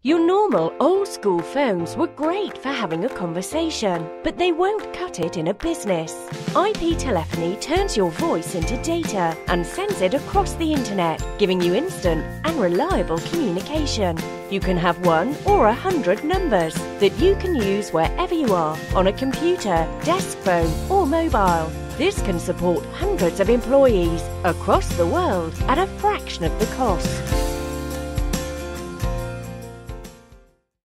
Your normal old-school phones were great for having a conversation, but they won't cut it in a business. IP telephony turns your voice into data and sends it across the internet, giving you instant and reliable communication. You can have 1 or 100 numbers that you can use wherever you are, on a computer, desk phone or mobile. This can support hundreds of employees across the world at a fraction of the cost.